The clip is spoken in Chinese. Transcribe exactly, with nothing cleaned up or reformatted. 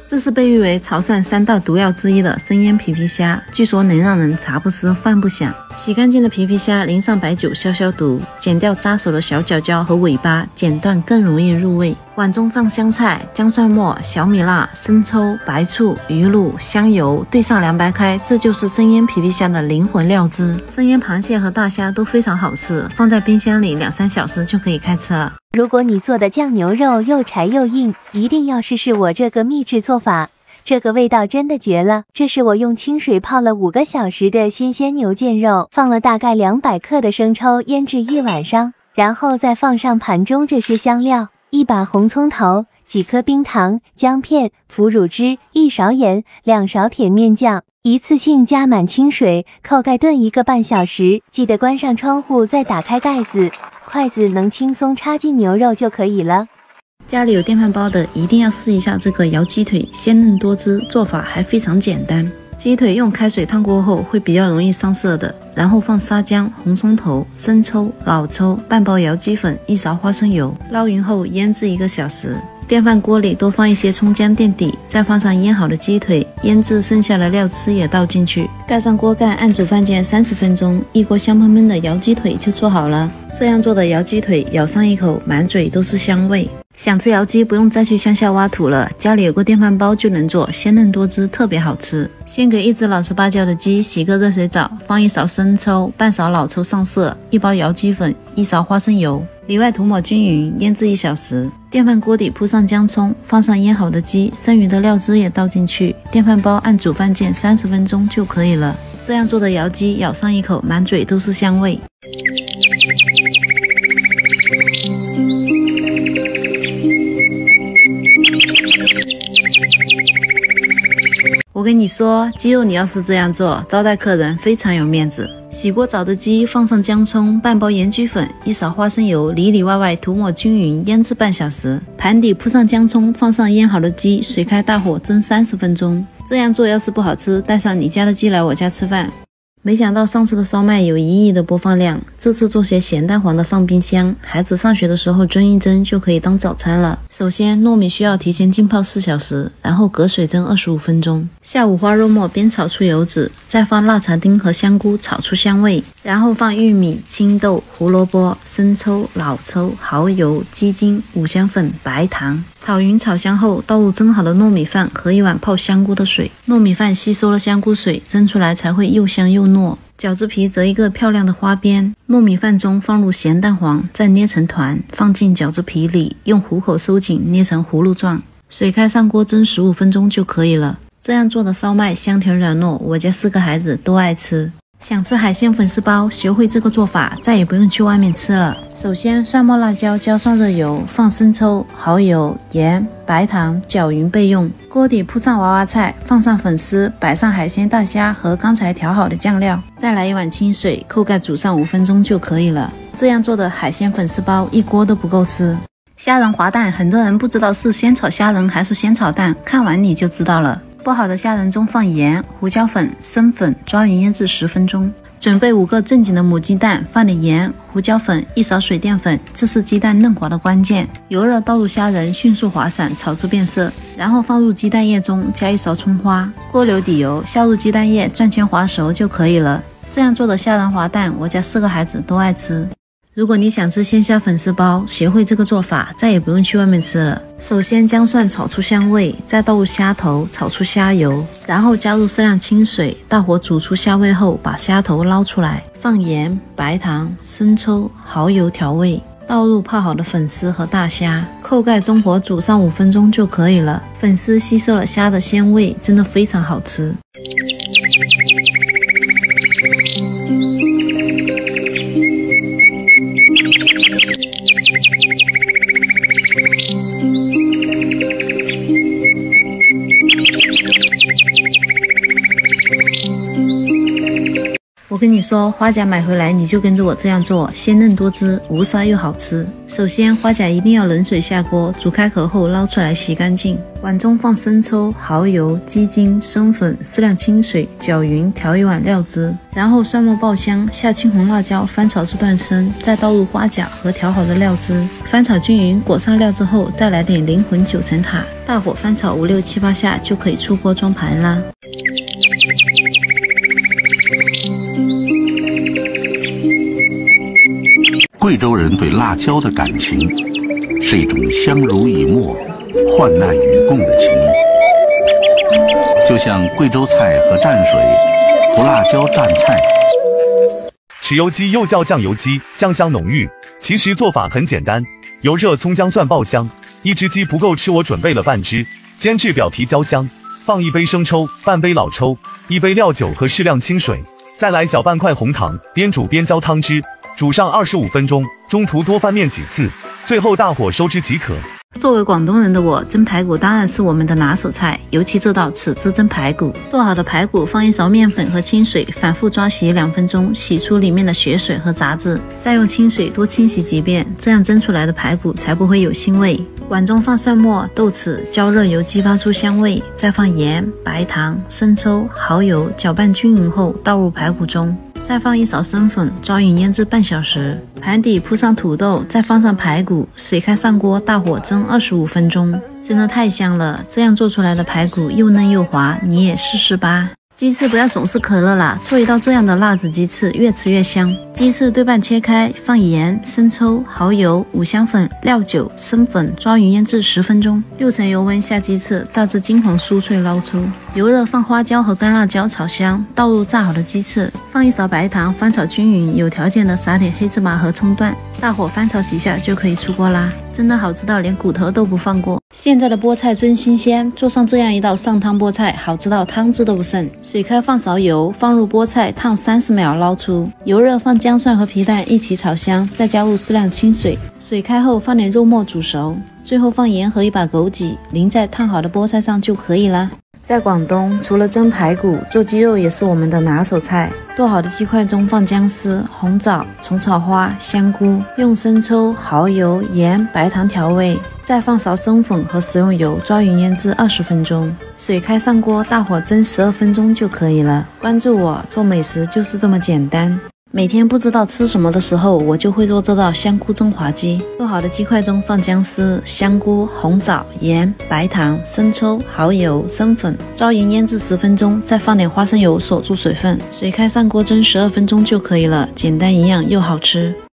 这是被誉为潮汕三大毒药之一的生腌皮皮虾，据说能让人茶不思饭不想。洗干净的皮皮虾淋上白酒消消毒，剪掉扎手的小脚脚和尾巴，剪断更容易入味。碗中放香菜、姜蒜末、小米辣、生抽、白醋、鱼露、香油，兑上凉白开，这就是生腌皮皮虾的灵魂料汁。生腌螃蟹和大虾都非常好吃，放在冰箱里两三小时就可以开吃了。 如果你做的酱牛肉又柴又硬，一定要试试我这个秘制做法，这个味道真的绝了。这是我用清水泡了五个小时的新鲜牛腱肉，放了大概两百克的生抽腌制一晚上，然后再放上盘中这些香料，一把红葱头，几颗冰糖、姜片、腐乳汁，一勺盐，两勺甜面酱，一次性加满清水，扣盖炖一个半小时。记得关上窗户，再打开盖子，筷子能轻松插进牛肉就可以了。 家里有电饭煲的一定要试一下这个窑鸡腿，鲜嫩多汁，做法还非常简单。鸡腿用开水烫过后会比较容易上色的，然后放沙姜、红葱头、生抽、老抽、半包窑鸡粉、一勺花生油，捞匀后腌制一个小时。电饭锅里多放一些葱姜垫底，再放上腌好的鸡腿，腌制剩下的料汁也倒进去，盖上锅盖，按煮饭键三十分钟，一锅香喷喷的窑鸡腿就做好了。这样做的窑鸡腿，咬上一口，满嘴都是香味。想吃窑鸡不用再去乡下挖土了，家里有个电饭煲就能做，鲜嫩多汁，特别好吃。先给一只老实巴交的鸡洗个热水澡，放一勺生抽，半勺老抽上色，一包窑鸡粉，一勺花生油，里外涂抹均匀，腌制一小时。电饭锅底铺上姜葱，放上腌好的鸡，剩余的料汁也倒进去，电饭煲按煮饭键三十分钟就可以了。这样做的窑鸡，咬上一口，满嘴都是香味。我跟你说，鸡肉你要是这样做，招待客人非常有面子。洗过澡的鸡放上姜葱，半包盐焗粉，一勺花生油，里里外外涂抹均匀，腌制半小时。盘底铺上姜葱，放上腌好的鸡，水开大火蒸三十分钟。这样做要是不好吃，带上你家的鸡来我家吃饭。没想到上次的烧麦有一亿的播放量，这次做些咸蛋黄的放冰箱，孩子上学的时候蒸一蒸就可以当早餐了。首先糯米需要提前浸泡四小时，然后隔水蒸二十五分钟。下五花肉末煸炒出油脂，再放辣茶丁和香菇炒出香味，然后放玉米、青豆、胡萝卜、生抽、老抽、蚝油、鸡精、五香粉、白糖。炒匀炒香后，倒入蒸好的糯米饭和一碗泡香菇的水，糯米饭吸收了香菇水，蒸出来才会又香又糯。饺子皮折一个漂亮的花边，糯米饭中放入咸蛋黄，再捏成团，放进饺子皮里，用虎口收紧，捏成葫芦状。水开上锅蒸十五分钟就可以了。这样做的烧麦香甜软糯，我家四个孩子都爱吃。想吃海鲜粉丝包，学会这个做法，再也不用去外面吃了。首先，蒜末辣椒浇上热油，放生抽、蚝油、盐、白糖，搅匀备用。锅底铺上娃娃菜，放上粉丝，摆上海鲜大虾和刚才调好的酱料，再来一碗清水，扣盖煮上五分钟就可以了。这样做的海鲜粉丝包，一锅都不够吃。虾仁滑蛋，很多人不知道是先炒虾仁还是先炒蛋，看完你就知道了。剥好的虾仁中放盐、胡椒粉、生粉，抓匀腌制十分钟。准备五个正经的母鸡蛋，放点盐、胡椒粉，一勺水淀粉，这是鸡蛋嫩滑的关键。油热倒入虾仁，迅速滑散，炒至变色，然后放入鸡蛋液中，加一勺葱花。锅留底油，下入鸡蛋液，转圈滑熟就可以了。这样做的虾仁滑蛋，我家四个孩子都爱吃。如果你想吃鲜虾粉丝包，学会这个做法，再也不用去外面吃了。首先姜蒜炒出香味，再倒入虾头炒出虾油，然后加入适量清水，大火煮出虾味后，把虾头捞出来，放盐、白糖、生抽、蚝油调味，倒入泡好的粉丝和大虾，扣盖中火煮上五分钟就可以了。粉丝吸收了虾的鲜味，真的非常好吃。我我跟你说，花甲买回来你就跟着我这样做，鲜嫩多汁，无沙又好吃。首先，花甲一定要冷水下锅，煮开口后捞出来洗干净。碗中放生抽、蚝油、鸡精、生粉，适量清水，搅匀，调一碗料汁。然后蒜末爆香，下青红辣椒，翻炒至断生，再倒入花甲和调好的料汁，翻炒均匀，裹上料之后，再来点灵魂九层塔，大火翻炒五六七八下就可以出锅装盘啦。 贵州人对辣椒的感情是一种相濡以沫、患难与共的情谊，就像贵州菜和蘸水，胡辣椒蘸菜。 豉油鸡又叫酱油鸡，酱香浓郁。其实做法很简单，油热葱姜蒜爆香，一只鸡不够吃，我准备了半只，煎至表皮焦香，放一杯生抽、半杯老抽、一杯料酒和适量清水，再来小半块红糖，边煮边浇汤汁，煮上二十五分钟，中途多翻面几次，最后大火收汁即可。 作为广东人的我，蒸排骨当然是我们的拿手菜，尤其这道豉汁蒸排骨。剁好的排骨放一勺面粉和清水，反复抓洗两分钟，洗出里面的血水和杂质，再用清水多清洗几遍，这样蒸出来的排骨才不会有腥味。碗中放蒜末、豆豉，浇热油激发出香味，再放盐、白糖、生抽、蚝油，搅拌均匀后倒入排骨中。再放一勺生粉，抓匀腌制半小时。盘底铺上土豆，再放上排骨，水开上锅，大火蒸二十五分钟。真的太香了，这样做出来的排骨又嫩又滑，你也试试吧。鸡翅不要总是可乐啦，做一道这样的辣子鸡翅，越吃越香。鸡翅对半切开，放盐、生抽、蚝油、五香粉、料酒、生粉，抓匀腌制十分钟。六成油温下鸡翅，炸至金黄酥脆，捞出。油热放花椒和干辣椒炒香，倒入炸好的鸡翅，放一勺白糖，翻炒均匀，有条件的撒点黑芝麻和葱段，大火翻炒几下就可以出锅啦。真的好吃到连骨头都不放过。现在的菠菜真新鲜，做上这样一道上汤菠菜，好吃到汤汁都不剩。水开放勺油，放入菠菜烫三十秒，捞出。油热放姜蒜和皮蛋一起炒香，再加入适量清水。水开后放点肉末煮熟，最后放盐和一把枸杞，淋在烫好的菠菜上就可以啦。在广东，除了蒸排骨，做鸡肉也是我们的拿手菜。剁好的鸡块中放姜丝、红枣、虫草花、香菇，用生抽、蚝油、盐、白糖调味，再放勺生粉和食用油，抓匀腌制二十分钟。水开上锅，大火蒸十二分钟就可以了。关注我，做美食就是这么简单。每天不知道吃什么的时候，我就会做这道香菇蒸滑鸡。做好的鸡块中放姜丝、香菇、红枣、盐、白糖、生抽、蚝油、生粉，抓匀腌制十分钟，再放点花生油锁住水分。水开上锅蒸十二分钟就可以了，简单一样又好吃。